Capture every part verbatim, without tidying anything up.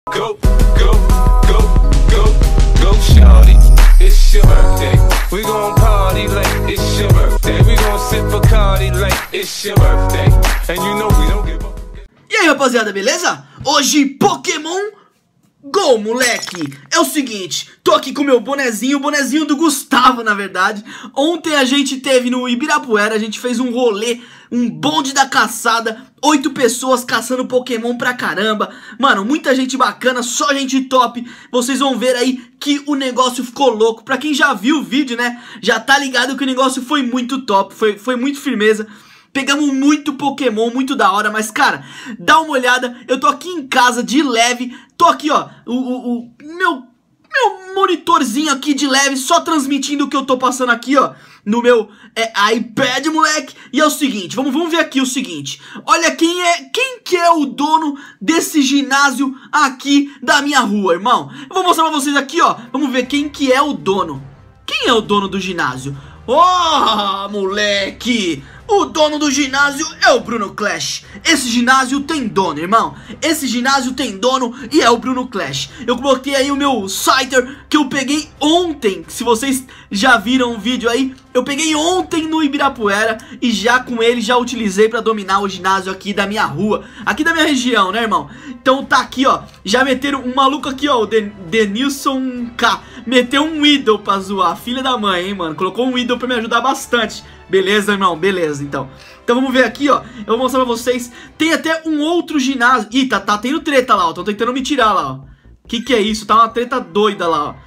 Go, go, go, go, go, shawty, it's your birthday. We gon' party like it's your birthday. We gon' sip Bacardi like it's your birthday. And you know we don't give up. E aí, rapaziada, beleza? Hoje, Pokémon Go, moleque. É o seguinte, tô aqui com o meu bonezinho, o bonezinho do Gustavo, na verdade. Ontem a gente teve no Ibirapuera, a gente fez um rolê, um bonde da caçada, oito pessoas caçando Pokémon pra caramba. Mano, muita gente bacana, só gente top. Vocês vão ver aí que o negócio ficou louco. Pra quem já viu o vídeo, né, já tá ligado que o negócio foi muito top, foi, foi muito firmeza. Pegamos muito Pokémon, muito da hora, mas cara, dá uma olhada, eu tô aqui em casa de leve, tô aqui ó, o, o, o meu, meu monitorzinho aqui de leve, só transmitindo o que eu tô passando aqui ó, no meu é, iPad, moleque. E é o seguinte, vamos, vamos ver aqui o seguinte, olha quem é, quem que é o dono desse ginásio aqui da minha rua, irmão. Eu vou mostrar pra vocês aqui ó, vamos ver quem que é o dono. Quem é o dono do ginásio? Oh, moleque! O dono do ginásio é o Bruno Clash. Esse ginásio tem dono, irmão. Esse ginásio tem dono e é o Bruno Clash. Eu coloquei aí o meu Scyther que eu peguei ontem. Se vocês já viram o vídeo aí, eu peguei ontem no Ibirapuera e já com ele já utilizei pra dominar o ginásio aqui da minha rua, aqui da minha região, né, irmão? Então tá aqui, ó. Já meteram um maluco aqui, ó, o Den Denilson K. Meteu um Idol pra zoar, filha da mãe, hein, mano. Colocou um Idol pra me ajudar bastante. Beleza, irmão? Beleza, então. Então vamos ver aqui, ó. Eu vou mostrar pra vocês. Tem até um outro ginásio. Ih, tá, tá tendo treta lá, ó. Tão tentando me tirar lá, ó. Que que é isso? Tá uma treta doida lá, ó.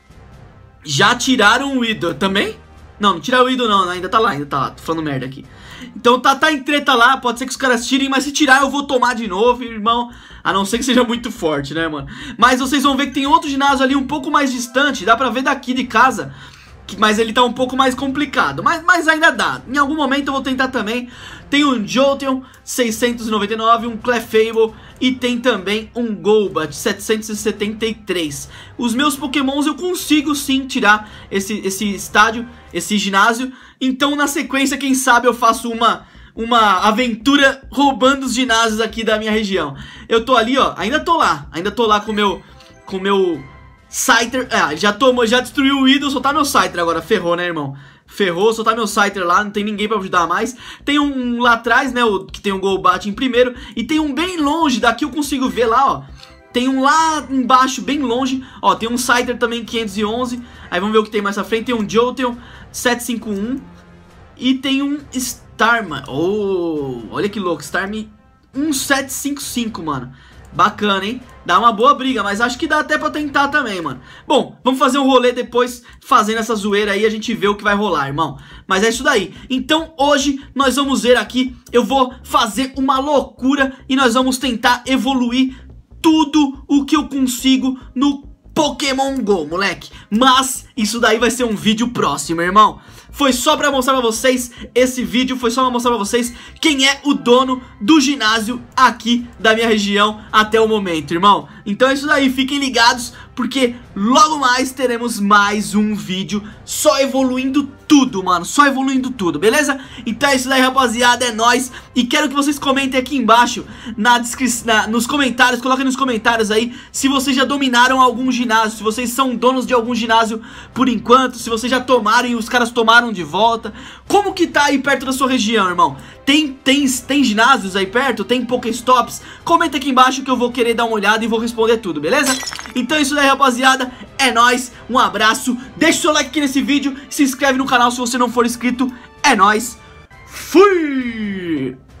Já tiraram o Idol também? Não, não tiraram o Idol não. Ainda tá lá, ainda tá lá. Tô falando merda aqui. Então tá, tá em treta lá. Pode ser que os caras tirem, mas se tirar eu vou tomar de novo, irmão. A não ser que seja muito forte, né, mano? Mas vocês vão ver que tem outro ginásio ali um pouco mais distante. Dá pra ver daqui de casa. Mas ele tá um pouco mais complicado, mas, mas ainda dá. Em algum momento eu vou tentar também. Tem um Jolteon seiscentos e noventa e nove, um Clefable e tem também um Golbat setecentos e setenta e três. Os meus Pokémons eu consigo sim tirar esse, esse estádio, esse ginásio. Então na sequência, quem sabe eu faço uma... uma aventura roubando os ginásios aqui da minha região. Eu tô ali, ó, ainda tô lá. Ainda tô lá com o meu... Com o meu... Scyther, ah, já tomou, já destruiu o Idol, só tá meu Scyther agora, ferrou, né, irmão? Ferrou, só tá meu Scyther lá, não tem ninguém pra ajudar mais. Tem um lá atrás, né, o, que tem um Golbat em primeiro. E tem um bem longe, daqui eu consigo ver lá, ó. Tem um lá embaixo, bem longe. Ó, tem um Scyther também, quinhentos e onze. Aí vamos ver o que tem mais pra frente. Tem um Jolteon setecentos e cinquenta e um. E tem um Starmie. Oh, olha que louco, Starmie setecentos e cinquenta e cinco, mano. Bacana, hein? Dá uma boa briga, mas acho que dá até pra tentar também, mano. Bom, vamos fazer um rolê depois, fazendo essa zoeira aí, a gente vê o que vai rolar, irmão. Mas é isso daí. Então hoje nós vamos ver aqui, eu vou fazer uma loucura e nós vamos tentar evoluir tudo o que eu consigo no Pokémon Go, moleque. Mas isso daí vai ser um vídeo próximo, irmão. Foi só pra mostrar pra vocês esse vídeo, foi só pra mostrar pra vocês quem é o dono do ginásio aqui da minha região até o momento, irmão. Então é isso daí, fiquem ligados, porque logo mais teremos mais um vídeo só evoluindo tudo, mano, só evoluindo tudo, beleza? Então é isso daí, rapaziada, é nóis. E quero que vocês comentem aqui embaixo, na descrição, nos comentários, coloquem nos comentários aí se vocês já dominaram algum ginásio, se vocês são donos de algum ginásio por enquanto, se vocês já tomaram e os caras tomaram de volta. Como que tá aí perto da sua região, irmão? Tem, tem, tem ginásios aí perto? Tem Pokéstops? Comenta aqui embaixo que eu vou querer dar uma olhada e vou responder tudo, beleza? Então é isso daí, rapaziada, é nóis, um abraço, deixa o seu like aqui nesse vídeo, se inscreve no canal se você não for inscrito, é nóis, fui!